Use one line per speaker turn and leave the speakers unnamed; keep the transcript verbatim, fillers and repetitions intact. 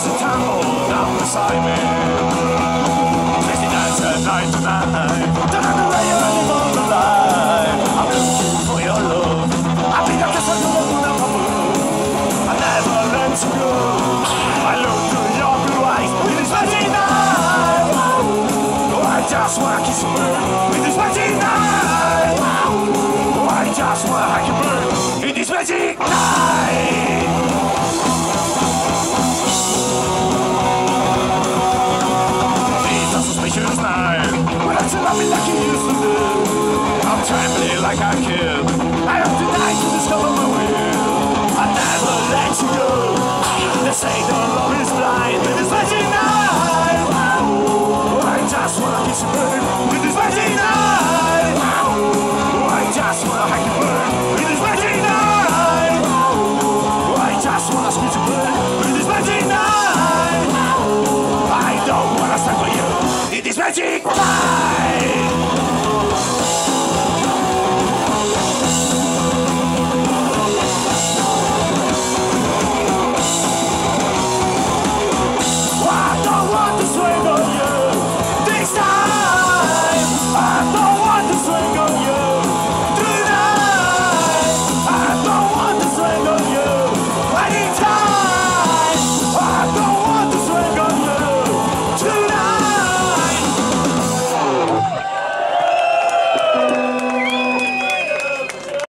starts to tumble down beside me. Twisty nights and night to night. Don't know the way you're running for the light. I'm looking for your love. I think I'm just like the moon up above. I never learned to go. I look through your blue eyes with this magic night. Oh, I just wanna kiss you with this magic night. Oh, I just wanna hack you burn in this magic night. Like you used to do. I'm trembling like a kid. I have to die to discover my will. I never let you go. They say the love is blind with this magic night. Oh, I just wanna kiss you burn with this magic night. Oh, I just wanna hack you burn with this magic night. Oh, I just wanna squeeze you burn with this magic night. I don't wanna stand for you in this magic.